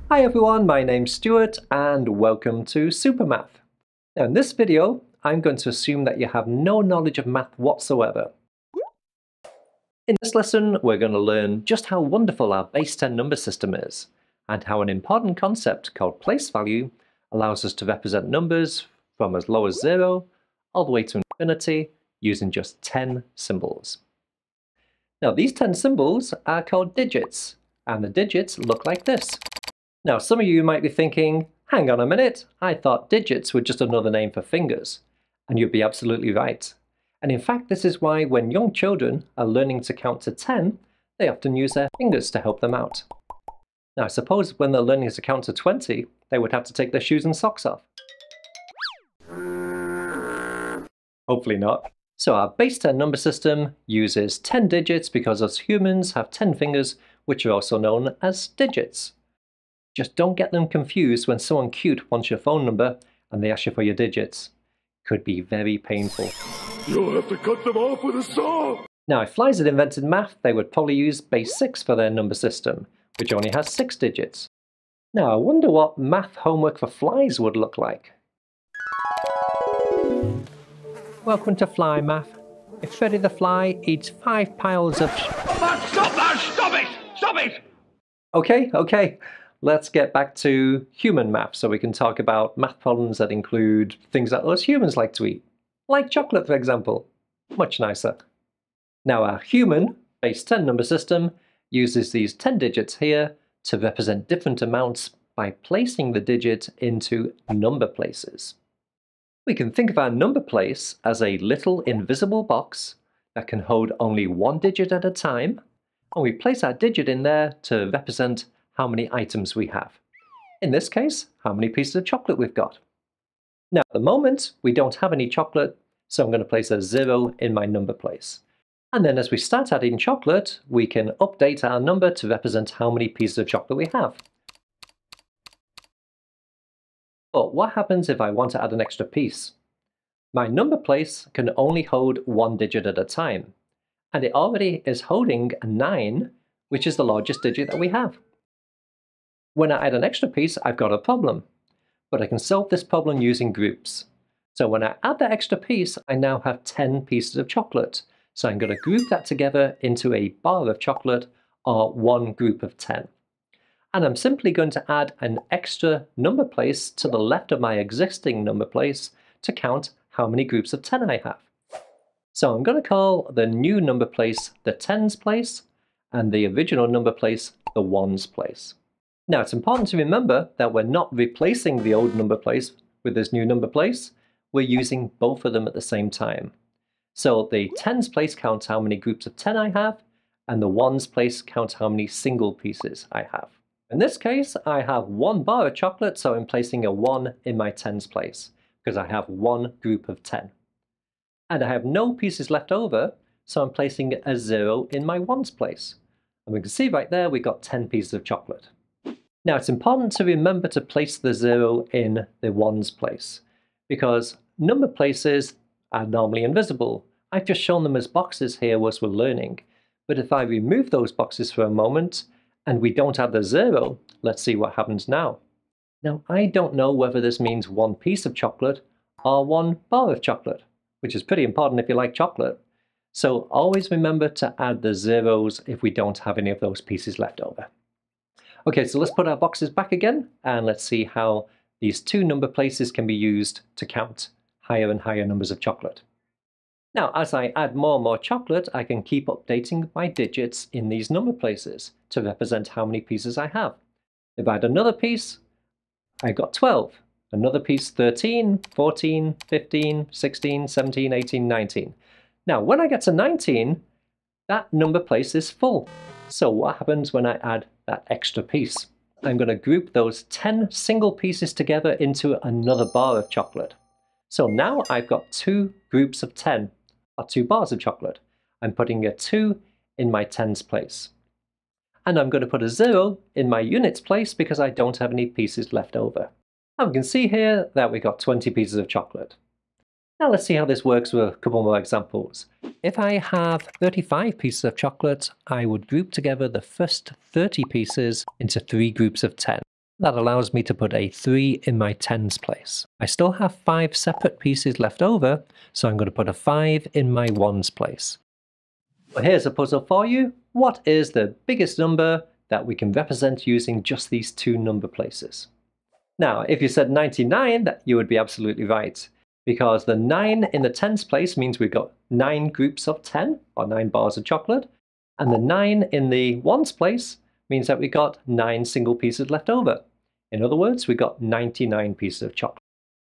Hi everyone, my name's Stuart and welcome to Supermath. Now in this video, I'm going to assume that you have no knowledge of math whatsoever. In this lesson, we're going to learn just how wonderful our base 10 number system is, and how an important concept called place value allows us to represent numbers from as low as 0 all the way to infinity using just 10 symbols. Now these 10 symbols are called digits, and the digits look like this. Now, some of you might be thinking, hang on a minute, I thought digits were just another name for fingers. And you'd be absolutely right. And in fact, this is why when young children are learning to count to 10, they often use their fingers to help them out. Now, I suppose when they're learning to count to 20, they would have to take their shoes and socks off. Hopefully not. So our base 10 number system uses 10 digits because us humans have 10 fingers, which are also known as digits. Just don't get them confused when someone cute wants your phone number and they ask you for your digits. Could be very painful. You'll have to cut them off with a saw! Now, if flies had invented math, they would probably use base 6 for their number system, which only has 6 digits. Now, I wonder what math homework for flies would look like. Welcome to Fly Math. If Freddy the Fly eats 5 piles of... Stop that! Stop it! Stop it! Okay. Let's get back to human math so we can talk about math problems that include things that us humans like to eat. Like chocolate, for example. Much nicer. Now our human base 10 number system uses these 10 digits here to represent different amounts by placing the digit into number places. We can think of our number place as a little invisible box that can hold only one digit at a time, and we place our digit in there to represent how many items we have. In this case, how many pieces of chocolate we've got. Now at the moment, we don't have any chocolate, so I'm going to place a 0 in my number place. And then as we start adding chocolate, we can update our number to represent how many pieces of chocolate we have. But what happens if I want to add an extra piece? My number place can only hold one digit at a time, and it already is holding a 9, which is the largest digit that we have. When I add an extra piece, I've got a problem, but I can solve this problem using groups. So when I add that extra piece, I now have 10 pieces of chocolate. So I'm going to group that together into a bar of chocolate, or one group of 10. And I'm simply going to add an extra number place to the left of my existing number place to count how many groups of 10 I have. So I'm going to call the new number place the tens place, and the original number place the ones place. Now it's important to remember that we're not replacing the old number place with this new number place, we're using both of them at the same time. So the tens place counts how many groups of 10 I have, and the ones place counts how many single pieces I have. In this case, I have one bar of chocolate, so I'm placing a 1 in my tens place, because I have one group of 10. And I have no pieces left over, so I'm placing a 0 in my ones place. And we can see right there we got 10 pieces of chocolate. Now it's important to remember to place the 0 in the ones place, because number places are normally invisible. I've just shown them as boxes here as we're learning, but if I remove those boxes for a moment and we don't add the 0, let's see what happens now. Now I don't know whether this means one piece of chocolate or one bar of chocolate, which is pretty important if you like chocolate. So always remember to add the zeros if we don't have any of those pieces left over. Okay, so let's put our boxes back again, and let's see how these two number places can be used to count higher and higher numbers of chocolate. Now, as I add more and more chocolate, I can keep updating my digits in these number places to represent how many pieces I have. If I add another piece, I got 12. Another piece, 13, 14, 15, 16, 17, 18, 19. Now, when I get to 19, that number place is full. So what happens when I add that extra piece? I'm going to group those 10 single pieces together into another bar of chocolate. So now I've got 2 groups of 10, or 2 bars of chocolate. I'm putting a 2 in my tens place. And I'm going to put a 0 in my units place because I don't have any pieces left over. And we can see here that we got 20 pieces of chocolate. Now let's see how this works with a couple more examples. If I have 35 pieces of chocolate, I would group together the first 30 pieces into 3 groups of 10. That allows me to put a 3 in my tens place. I still have 5 separate pieces left over, so I'm going to put a 5 in my ones place. Well, here's a puzzle for you. What is the biggest number that we can represent using just these 2 number places? Now, if you said 99, you would be absolutely right, because the 9 in the tens place means we've got 9 groups of 10, or 9 bars of chocolate, and the 9 in the ones place means that we got 9 single pieces left over. In other words, we got 99 pieces of chocolate.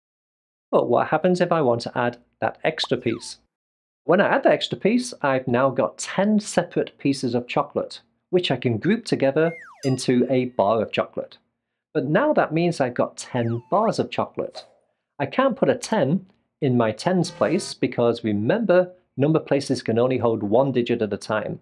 But what happens if I want to add that extra piece? When I add the extra piece, I've now got 10 separate pieces of chocolate, which I can group together into a bar of chocolate. But now that means I've got 10 bars of chocolate. I can't put a 10 in my tens place because remember, number places can only hold 1 digit at a time.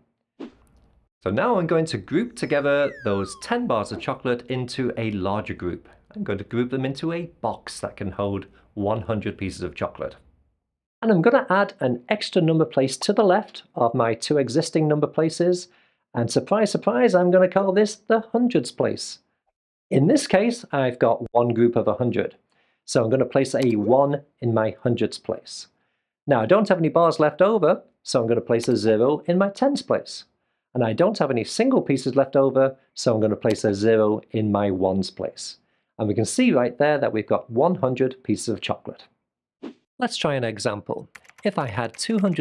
So now I'm going to group together those 10 bars of chocolate into a larger group. I'm going to group them into a box that can hold 100 pieces of chocolate. And I'm going to add an extra number place to the left of my 2 existing number places. And surprise, surprise, I'm going to call this the hundreds place. In this case, I've got one group of 100. So I'm going to place a 1 in my hundreds place. Now I don't have any bars left over, so I'm going to place a 0 in my tens place. And I don't have any single pieces left over, so I'm going to place a 0 in my ones place. And we can see right there that we've got 100 pieces of chocolate. Let's try an example. If I had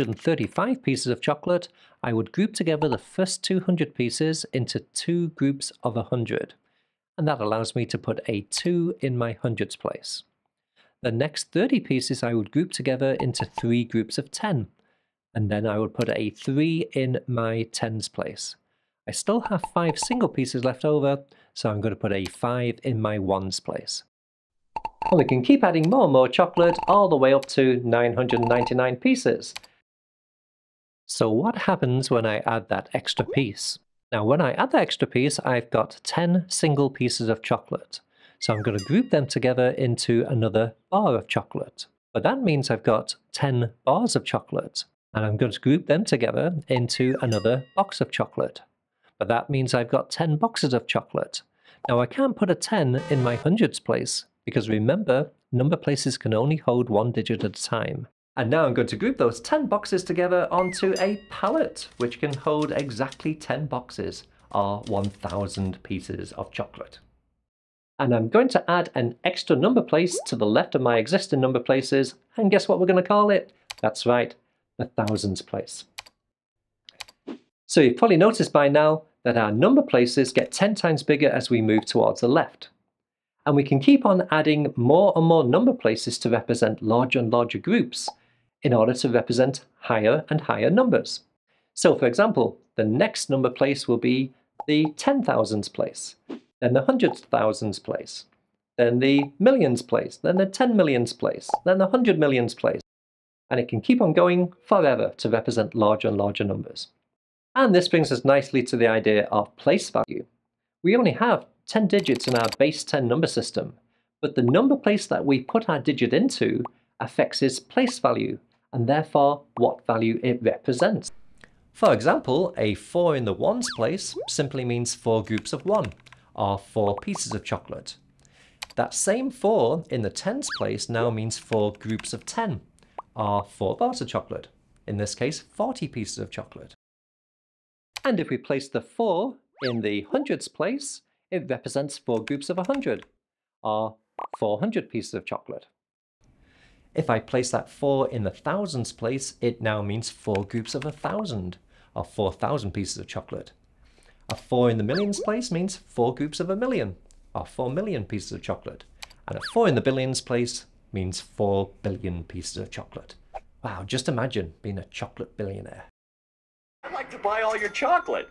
235 pieces of chocolate, I would group together the first 200 pieces into 2 groups of 100. And that allows me to put a 2 in my hundreds place. The next 30 pieces I would group together into 3 groups of 10. And then I would put a 3 in my tens place. I still have 5 single pieces left over, so I'm going to put a 5 in my ones place. And we can keep adding more and more chocolate all the way up to 999 pieces. So what happens when I add that extra piece? Now when I add the extra piece, I've got 10 single pieces of chocolate. So I'm going to group them together into another bar of chocolate. But that means I've got 10 bars of chocolate. And I'm going to group them together into another box of chocolate. But that means I've got 10 boxes of chocolate. Now I can't put a 10 in my hundreds place, because remember, number places can only hold 1 digit at a time. And now I'm going to group those 10 boxes together onto a pallet, which can hold exactly 10 boxes, or 1,000 pieces of chocolate. And I'm going to add an extra number place to the left of my existing number places, and guess what we're going to call it? That's right, the thousands place. So you've probably noticed by now that our number places get 10 times bigger as we move towards the left. And we can keep on adding more and more number places to represent larger and larger groups in order to represent higher and higher numbers. So for example, the next number place will be the 10,000s place, then the 100,000s place, then the millions place, then the 10 millions place, then the 100 millions place. And it can keep on going forever to represent larger and larger numbers. And this brings us nicely to the idea of place value. We only have 10 digits in our base 10 number system, but the number place that we put our digit into affects its place value, and therefore what value it represents. For example, a 4 in the ones place simply means 4 groups of 1, or 4 pieces of chocolate. That same 4 in the tens place now means 4 groups of 10, or 4 bars of chocolate, in this case 40 pieces of chocolate. And if we place the 4 in the hundreds place, it represents 4 groups of 100, or 400 pieces of chocolate. If I place that 4 in the thousands place, it now means 4 groups of 1,000, or 4,000 pieces of chocolate. A 4 in the millions place means 4 groups of 1,000,000, or 4 million pieces of chocolate. And a 4 in the billions place means 4 billion pieces of chocolate. Wow, just imagine being a chocolate billionaire. I'd like to buy all your chocolate.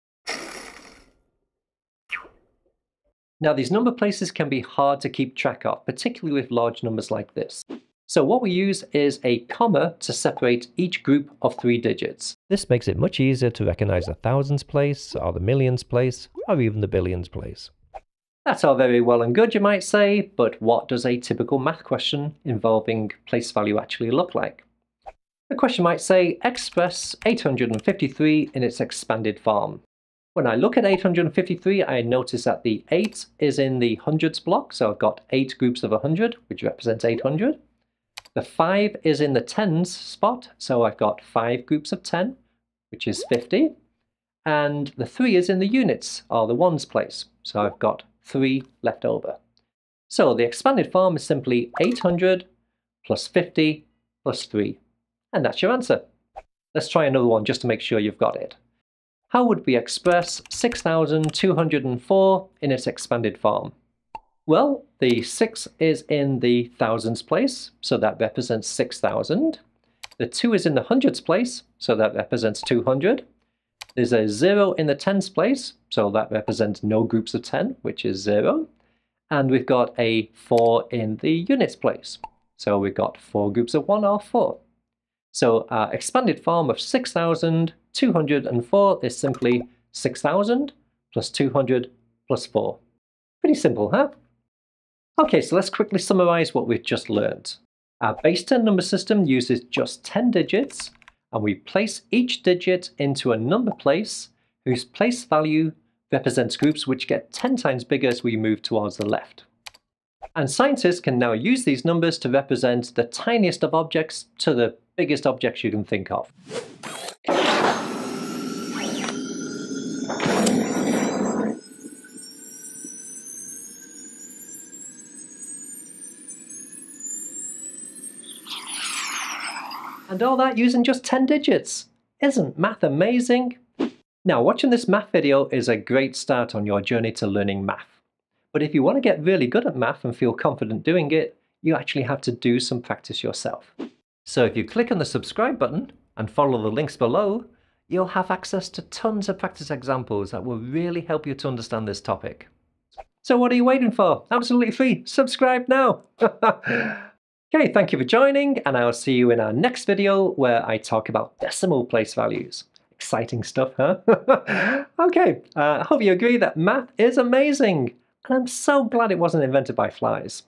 Now these number places can be hard to keep track of, particularly with large numbers like this. So what we use is a comma to separate each group of 3 digits. This makes it much easier to recognize the thousands place, or the millions place, or even the billions place. That's all very well and good, you might say, but what does a typical math question involving place value actually look like? The question might say, express 853 in its expanded form. When I look at 853, I notice that the 8 is in the hundreds block, so I've got 8 groups of 100, which represents 800. The 5 is in the tens spot, so I've got 5 groups of 10, which is 50. And the 3 is in the units, or the ones place, so I've got 3 left over. So the expanded form is simply 800 plus 50 plus 3. And that's your answer. Let's try another one just to make sure you've got it. How would we express 6,204 in its expanded form? Well, the 6 is in the thousands place, so that represents 6,000. The 2 is in the hundreds place, so that represents 200. There's a 0 in the tens place, so that represents no groups of 10, which is 0. And we've got a 4 in the units place, so we've got 4 groups of 1 or 4. So our expanded form of 6,204 is simply 6,000 plus 200 plus 4. Pretty simple, huh? Okay, so let's quickly summarize what we've just learned. Our base 10 number system uses just 10 digits, and we place each digit into a number place whose place value represents groups which get 10 times bigger as we move towards the left. And scientists can now use these numbers to represent the tiniest of objects to the biggest objects you can think of. And all that using just 10 digits. Isn't math amazing? Now, watching this math video is a great start on your journey to learning math. But if you want to get really good at math and feel confident doing it, you actually have to do some practice yourself. So if you click on the subscribe button and follow the links below, you'll have access to tons of practice examples that will really help you to understand this topic. So what are you waiting for? Absolutely free. Subscribe now. Okay, thank you for joining, and I'll see you in our next video where I talk about decimal place values. Exciting stuff, huh? Okay, I hope you agree that math is amazing, and I'm so glad it wasn't invented by flies.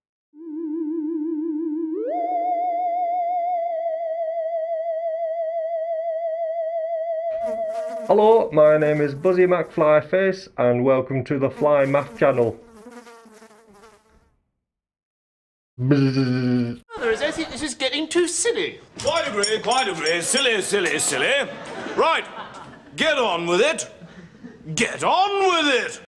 Hello, my name is Buzzy McFlyface, and welcome to the Fly Math channel. This is getting too silly. Quite agree, quite agree. Silly, silly, silly. Right, get on with it. Get on with it!